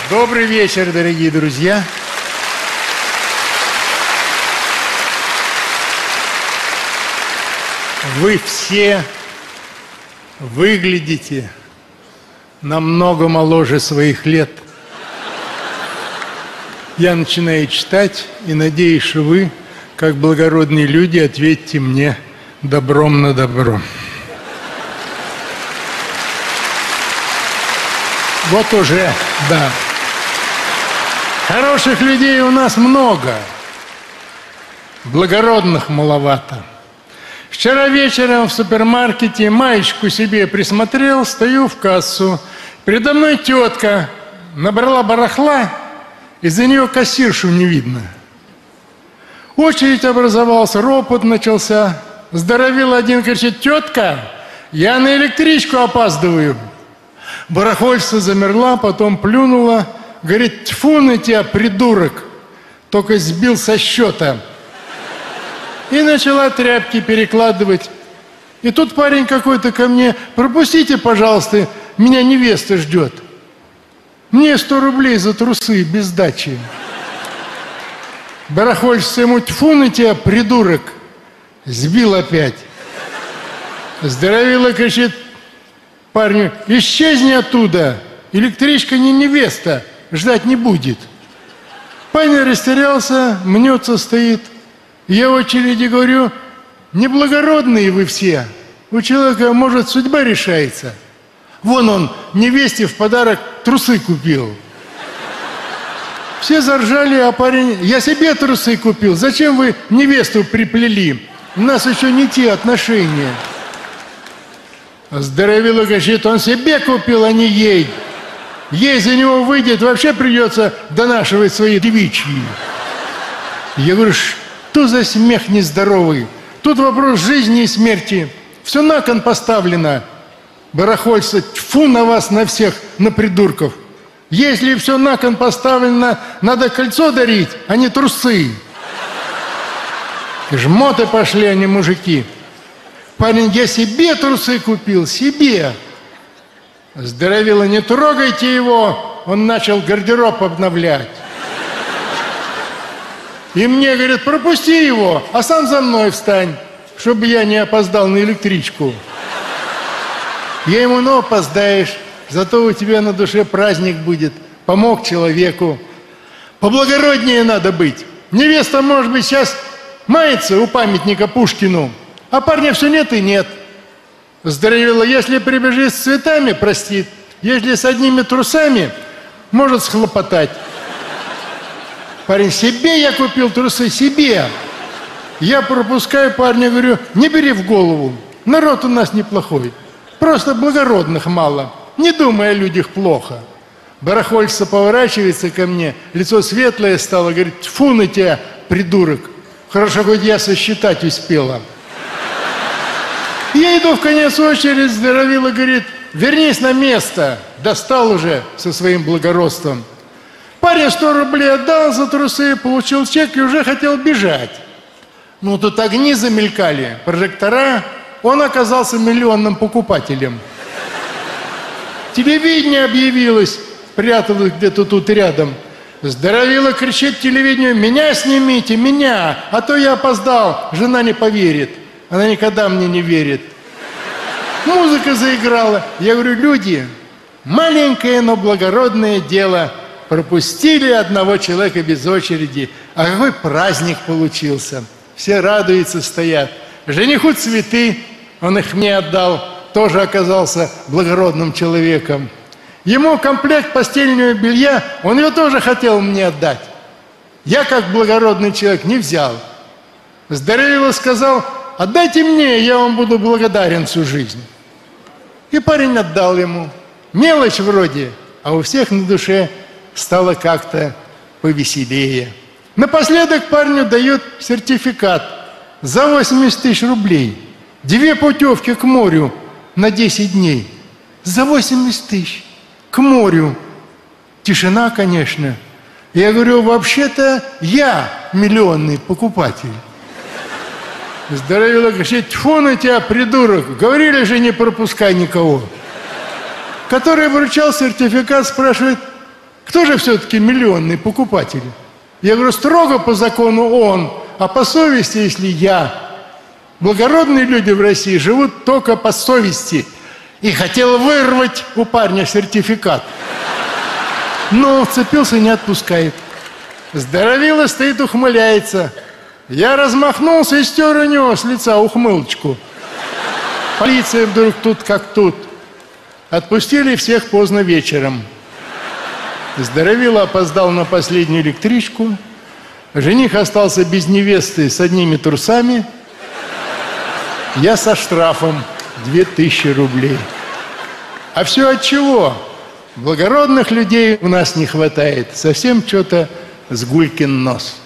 Добрый вечер, дорогие друзья. Вы все выглядите намного моложе своих лет. Я начинаю читать и надеюсь, что вы, как благородные люди, ответите мне добром на добро. Вот уже, да. Хороших людей у нас много, благородных маловато. Вчера вечером в супермаркете маечку себе присмотрел, стою в кассу. Передо мной тетка набрала барахла, из-за нее кассиршу не видно. Очередь образовалась, ропот начался. Здоровил один, кричит: «Тетка, я на электричку опаздываю». Барахольство замерла, потом плюнула, говорит: «Тьфу на тебя, придурок, только сбил со счета». И начала тряпки перекладывать. И тут парень какой-то ко мне: «Пропустите, пожалуйста, меня невеста ждет». Мне 100 рублей за трусы без сдачи. Барахольство ему: «Тьфу на тебя, придурок, сбил опять». Здоровила кричит парню: «Исчезни оттуда, электричка не невеста, ждать не будет». Парень растерялся, мнется стоит. Я в очереди говорю: «Неблагородные вы все, у человека, может, судьба решается. Вон он невесте в подарок трусы купил». Все заржали, а парень: «Я себе трусы купил, зачем вы невесту приплели? У нас еще не те отношения». Здоровило говорит: «Он себе купил, а не ей. Ей за него выйдет, вообще придется донашивать свои девичьи». Я говорю: «Что за смех нездоровый? Тут вопрос жизни и смерти. Все на кон поставлено». Барахольство: «Тьфу на вас, на всех, на придурков. Если все на кон поставлено, надо кольцо дарить, а не трусы». Жмоты пошли, а не мужики. Парень: «Я себе трусы купил, себе». Здоровило: «Не трогайте его, он начал гардероб обновлять». И мне говорит: «Пропусти его, а сам за мной встань, чтобы я не опоздал на электричку». Я ему: «Ну, опоздаешь, зато у тебя на душе праздник будет, помог человеку. Поблагороднее надо быть. Невеста, может быть, сейчас мается у памятника Пушкину, а парня все нет и нет». Здоровило: «Если прибежит с цветами, простит, если с одними трусами, может схлопотать». Парень: «Себе я купил трусы, себе». Я пропускаю парня, говорю: «Не бери в голову, народ у нас неплохой, просто благородных мало, не думай о людях плохо». Барахольство поворачивается ко мне, лицо светлое стало, говорит: «Тьфу на тебя, придурок, хорошо, хоть я сосчитать успела». Я иду в конец очереди, здоровило говорит: «Вернись на место, достал уже со своим благородством». Парень 100 рублей отдал за трусы, получил чек и уже хотел бежать. Ну, тут огни замелькали, прожектора, он оказался миллионным покупателем. Телевидение объявилось, пряталось где-то тут рядом. Здоровило кричит телевидению: «Меня снимите, меня, а то я опоздал, жена не поверит». Она никогда мне не верит. Музыка заиграла. Я говорю: «Люди, маленькое, но благородное дело. Пропустили одного человека без очереди. А какой праздник получился. Все радуются, стоят. Жениху цветы, он их мне отдал, тоже оказался благородным человеком. Ему комплект постельного белья, он его тоже хотел мне отдать. Я, как благородный человек, не взял. Здоровило сказал: «Отдайте мне, я вам буду благодарен всю жизнь». И парень отдал ему. Мелочь вроде, а у всех на душе стало как-то повеселее. Напоследок парню дают сертификат за 80 тысяч рублей. 2 путевки к морю на 10 дней. За 80 тысяч к морю. Тишина, конечно. Я говорю: «Вообще-то я миллионный покупатель». Здоровило кричит: «Тьфу на тебя, придурок! Говорили же, не пропускай никого». Который вручал сертификат, спрашивает: Кто же все-таки миллионный покупатель? Я говорю, строго по закону он, а по совести, если я. Благородные люди в России живут только по совести. И хотел вырвать у парня сертификат. Но вцепился, не отпускает. Здоровило стоит, ухмыляется. Я размахнулся и стер у него с лица ухмылочку. Полиция вдруг тут как тут. Отпустили всех поздно вечером. Здоровило опоздал на последнюю электричку. Жених остался без невесты с одними трусами. Я со штрафом 2000 рублей. А все от чего? Благородных людей у нас не хватает. Совсем что-то с гулькин нос.